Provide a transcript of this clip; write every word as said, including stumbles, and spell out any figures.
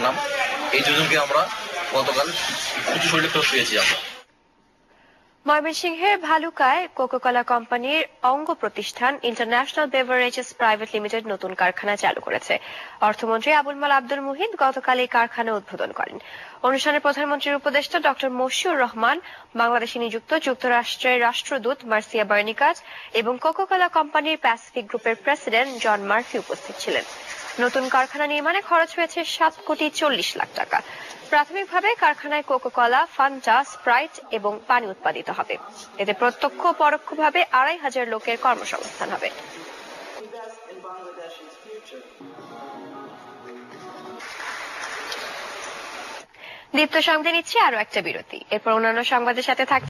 নাম। এই দুজনকে আমরা গতকাল উচ্চ শরীরে ফেরত পেয়েছি আমরা। ময়মনসিংহের ভালুকায় কোকা কোলা কোম্পানির অঙ্গ প্রতিষ্ঠান ইন্টারন্যাশনাল বেভারেজেস প্রাইভেট লিমিটেড নতুন কারখানা চালু করেছে। অর্থমন্ত্রী আবুল মাল আব্দুল মুহিত গতকাল এই কারখানা উদ্বোধন করেন। অনুষ্ঠানে প্রধানমন্ত্রীর উপদেষ্টা ডক্টর মশিউর রহমান, বাংলাদেশে নিযুক্ত যুক্তরাষ্ট্রের রাষ্ট্রদূত মার্সিয়া বার্নিকাট এবং কোকা কোলা কোম্পানির প্যাসিফিক গ্রুপের প্রেসিডেন্ট জন মার্ফি উপস্থিত ছিলেন। নতুন কারখানা নির্মাণে খরচ হয়েছে সাত কোটি চল্লিশ লাখ টাকা। প্রাথমিকভাবে কারখানায় কোকা কোলা, ফান্টা, স্প্রাইট এবং পানি উৎপাদিত হবে। এতে প্রত্যক্ষ ও পরোক্ষভাবে আড়াই হাজার লোকের কর্মসংস্থান হবে। দীপ্ত সংবাদে নিচ্ছে আরো একটা বিরতি, এরপর অন্যান্য সংবাদের সাথে থাকছে